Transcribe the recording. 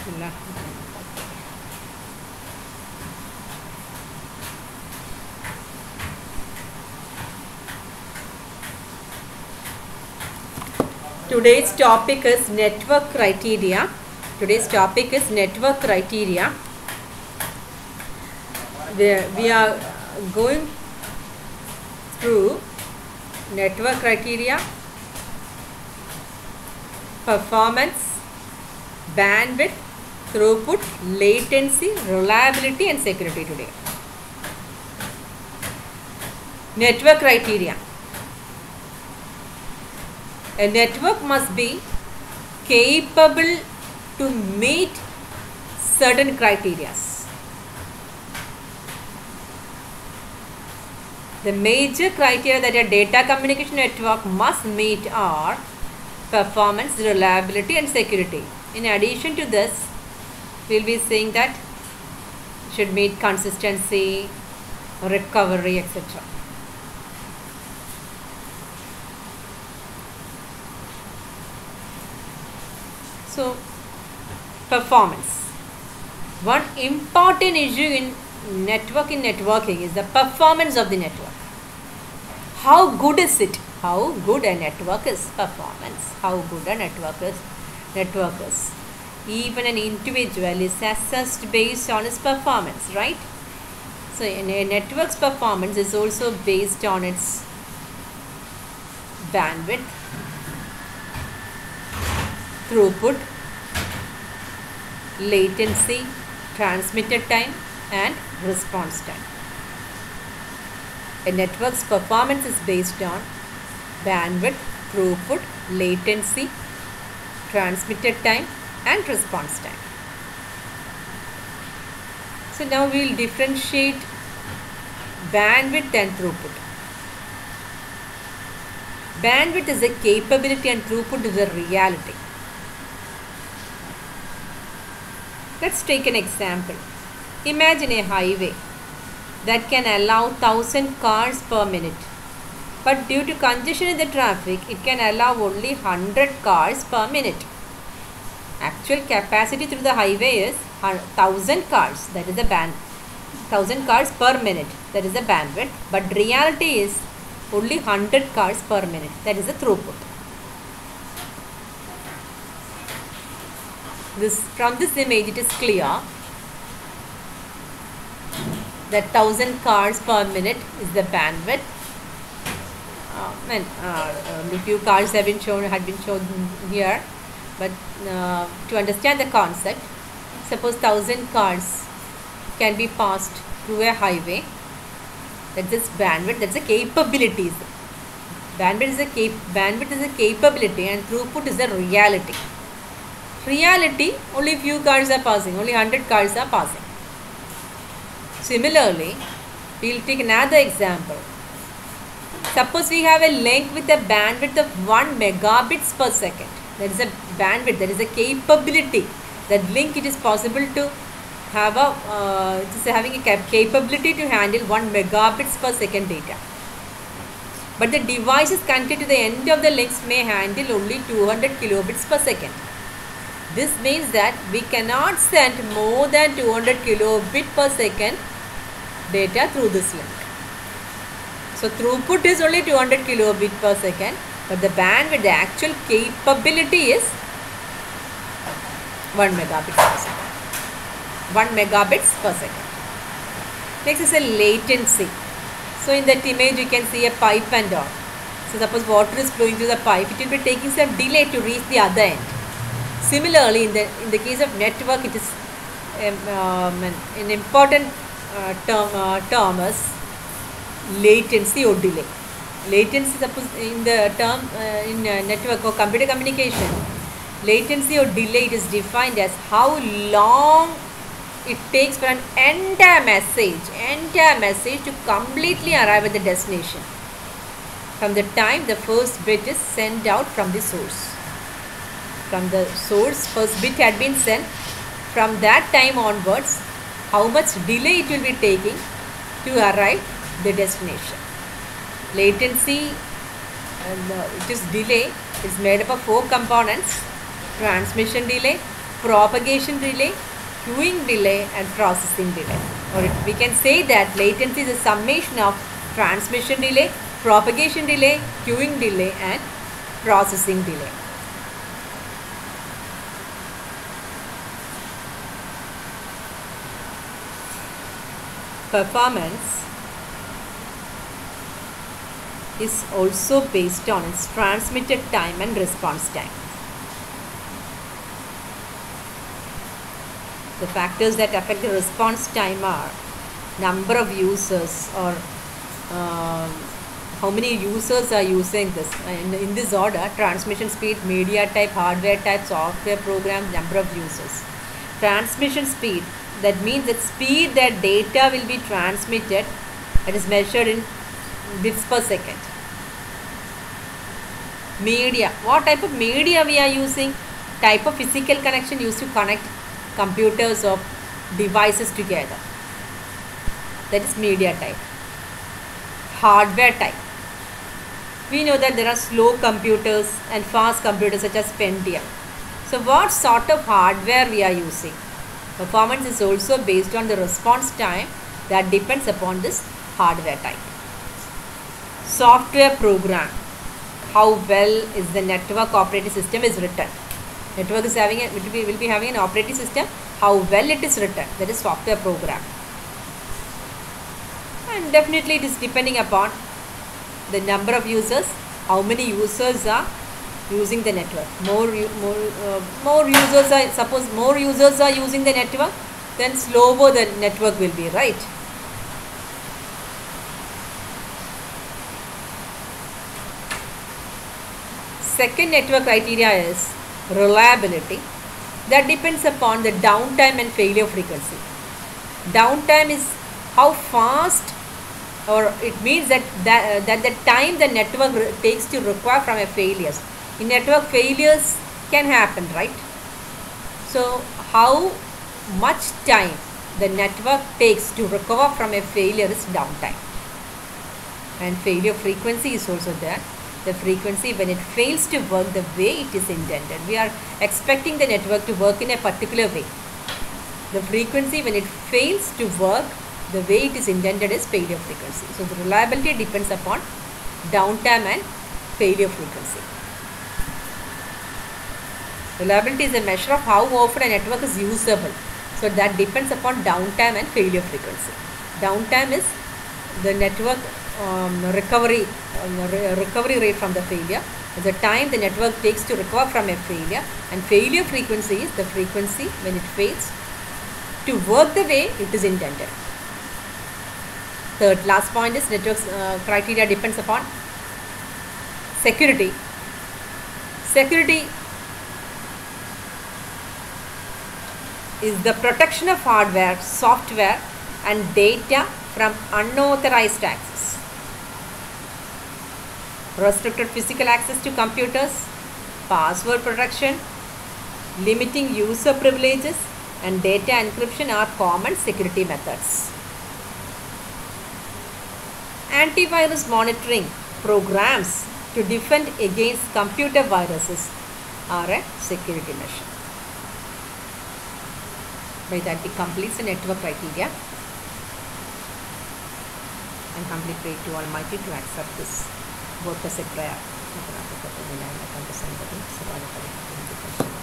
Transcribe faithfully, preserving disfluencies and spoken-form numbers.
Bismillah. Today's topic is network criteria. Today's topic is network criteria. Where we are going through network criteria, performance, bandwidth, throughput, latency, reliability and security today. Network criteria. A network must be capable to meet certain criteria. The major criteria that a data communication network must meet are performance, reliability and security. In addition to this, we will be saying that it should meet consistency, recovery, et cetera. So, performance. One important issue in network in networking is the performance of the network. How good is it? How good a network is? Performance. How good a network is? Network is. Even an individual is assessed based on his performance, right? So, in a network's performance is also based on its bandwidth, throughput, latency, transmitted time and response time. A network's performance is based on bandwidth, throughput, latency, transmitted time and response time. So now we will differentiate bandwidth and throughput. Bandwidth is a capability and throughput is a reality. Let's take an example. Imagine a highway that can allow one thousand cars per minute. But due to congestion in the traffic, it can allow only one hundred cars per minute. Actual capacity through the highway is one thousand cars, that is the band, one thousand cars per minute, that is the bandwidth. But reality is only one hundred cars per minute, that is the throughput. This, from this image it is clear that one thousand cars per minute is the bandwidth. Uh, and uh, only few cars have been shown, had been shown here, but uh, to understand the concept, suppose one thousand cars can be passed through a highway. That's this bandwidth, that's the capabilities. Bandwidth is a cap bandwidth is a capability and throughput is a reality. Reality, only few cars are passing, only one hundred cars are passing. Similarly, we will take another example. Suppose we have a link with a bandwidth of one megabits per second. That is a bandwidth, that is a capability. That link, it is possible to have a, uh, it is having a cap capability to handle one megabits per second data. But the devices connected to the end of the links may handle only two hundred kilobits per second. This means that we cannot send more than two hundred kilobit per second data through this link. So throughput is only two hundred kilobit per second, but the bandwidth, the actual capability is one megabits per second. one megabits per second. Next is a latency. So in that image you can see a pipe and all. So suppose water is flowing through the pipe, it will be taking some delay to reach the other end. Similarly, in the in the case of network, it is um, um, an, an important uh, term uh, term is latency or delay. Latency, suppose in the term uh, in uh, network or computer communication, latency or delay, it is defined as how long it takes for an entire message, entire message to completely arrive at the destination from the time the first bit is sent out from the source. From the source, first bit had been sent, from that time onwards, how much delay it will be taking to arrive the destination. Latency, and uh, it is delay, is made up of four components: transmission delay, propagation delay, queuing delay, and processing delay. Or it, we can say that latency is a summation of transmission delay, propagation delay, queuing delay, and processing delay. Performance is also based on its transmitted time and response time. The factors that affect the response time are number of users, or uh, how many users are using this. And in this order: transmission speed, media type, hardware type, software program, number of users. Transmission speed, that means the speed that data will be transmitted, it is measured in bits per second. Media, what type of media we are using? Type of physical connection used to connect computers or devices together, that is media type. Hardware type, we know that there are slow computers and fast computers such as Pentium. So what sort of hardware we are using? Performance is also based on the response time that depends upon this hardware type. Software program, how well is the network operating system is written. Network is having a, will be, will be having an operating system, how well it is written, that is software program. And definitely it is depending upon the number of users, how many users are using the network. More, more, uh, more users are, suppose more users are using the network, then slower the network will be, right? Second network criteria is reliability, that depends upon the downtime and failure frequency. Downtime is how fast, or it means that that, uh, that the time the network takes to recover from a failures. In network, failures can happen, right? So how much time the network takes to recover from a failure is downtime. And failure frequency is also there. The frequency when it fails to work the way it is intended. We are expecting the network to work in a particular way. The frequency when it fails to work the way it is intended is failure frequency. So the reliability depends upon downtime and failure frequency. Reliability is a measure of how often a network is usable. So that depends upon downtime and failure frequency. Downtime is the network um, recovery um, re recovery rate from the failure, the time the network takes to recover from a failure, and failure frequency is the frequency when it fails to work the way it is intended. Third, last point is network uh, criteria depends upon security. Security is the protection of hardware, software, and data from unauthorized access. Restricted physical access to computers, password protection, limiting user privileges, and data encryption are common security methods. Antivirus monitoring programs to defend against computer viruses are a security measure. By that we complete the network criteria, and complete pray to Almighty to accept this work as a prayer.